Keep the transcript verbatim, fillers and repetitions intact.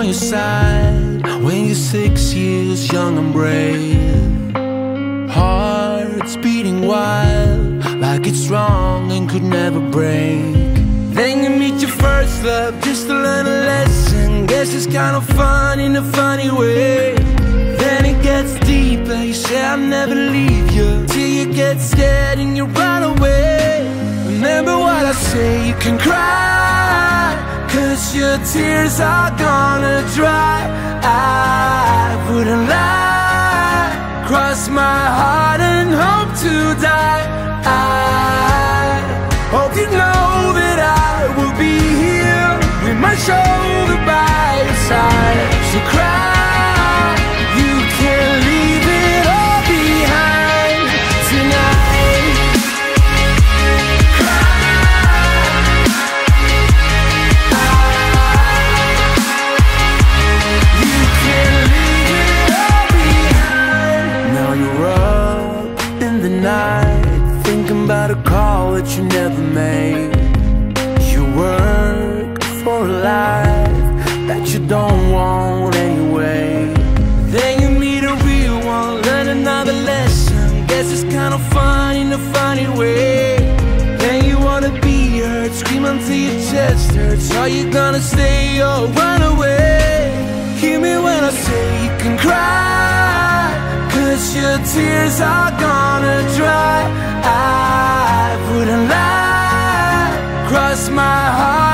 on your side when you're six years young and brave. Hearts beating wild, like it's wrong and could never break. Then you meet your first love just to learn a lesson. Guess it's kind of fun in a funny way. Then it gets deeper, you say I'll never leave you, till you get scared and you run away. Remember what I say, you can cry, cause your tears are gonna dry. I wouldn't lie, cross my heart and hope to die. I hope you know that I will be here with my shoulder by your side. So cry, you can leave it all behind tonight. Cry, you can leave it all behind. Now you're up in the night, thinking about a call that you never made. You work for a life that you don't want anyway. Then you meet a real one, learn another lesson. Guess it's kind of fun in a funny way. Then you wanna be heard, scream until your chest hurts. Are you gonna stay or run away? Hear me when I say you can cry, cause your tears are gonna dry. I wouldn't lie, cross my heart